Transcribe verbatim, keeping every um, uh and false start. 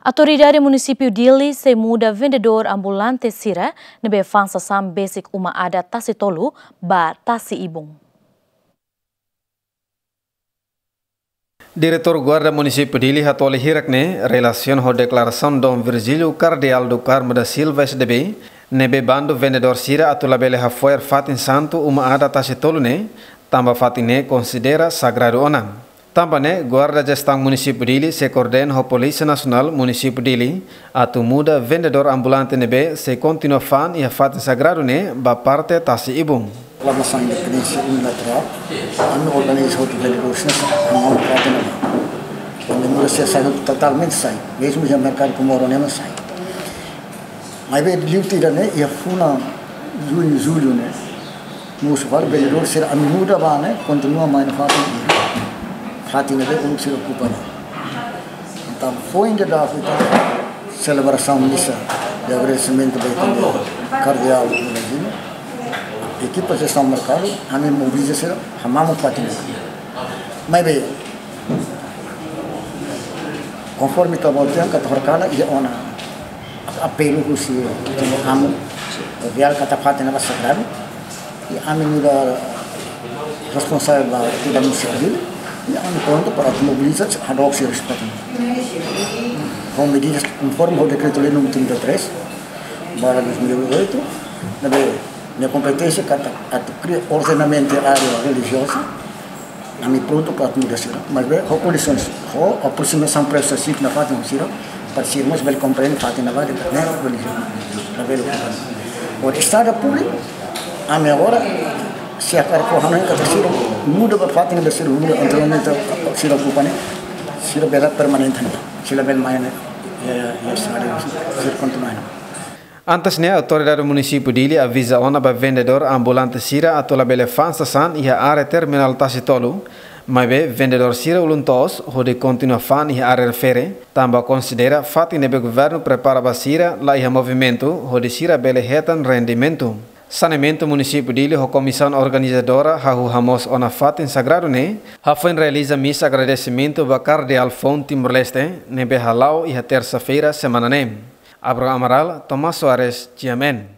Autoridade município Dili se muda vendedor ambulante Sira nebe fansa sam basic uma ada Tasi Tolu ba Tasi Ibung. Diretor Guarda Município Dili Hatoli Hirakne relação com declaração Dom Virgílio Cardeal do Carmo da Silva S D B nebe bando vendedor Sira atulabele hafoer fatin santo uma ada Tasi Tolu ne tamba fatine considera sagrado onam. Também, Guarda Gestão Município Dili se coordena com a Polícia Nacional Município Dili atu muda vendedor ambulante nebe se continua fan e a fato sagrado ne ba parte Tasi Ibung. Proclamação de independência unilateral, a minha organização de vendedores não é uma parte não. A minha se sai totalmente sai, mesmo já mercado como o não sai. Mas bem de livre né e a funa junho julho né, nos fala vendedor será a muda ba né continua mais na fato Fatin ada untuk se ocupar. Então foi ainda da celebração missa de agradecimento ao cardeal do Brasil. A equipe de gestão do mercado, a minha mobilização, a mão Fatin. Mas bem, conforme estava o tempo, a torcada ia ona apelo que se amo, o vial que está Fatin era sagrado e a minha da responsável da da município yang pronto para mobilizar ada opsi respeito. Com medidas conforme o decreto-lei número trinta e três barra dois mil e oito, na minha competência kata atau criar ordenamento área religiosa, kami pronto para mudar sira. Mas bem, com condições, com aproximação prestação na Fatin sira, para sermos bem compreender Fatin na várias né religião, na bem o estado público, a minha hora se akar ko hanan kata sira muda ba Fatin da sira muda antramente sira kupane sira bela permanente sira bel maine ya ya sira sira continuano. Antes ne autoridade município Dili avisa ona ba vendedor ambulante sira atau labele fansa san ia are terminal Tasi Tolu mas be vendedor sira uluntos hode continua fan ia are refere tamba considera Fatin nebe governo prepara ba sira la ia movimento hode sira bele hetan rendimento. Saneamento Município Dili, a comissão organizadora, Hahu Hamos Ona Fatin Sagrado ne, Hafin realiza missa agradecimento a Cardeal Fonte Timor-Leste, nebe halau e a terça-feira semana ne. Abraham Amaral, Tomás Soares, Tiamen.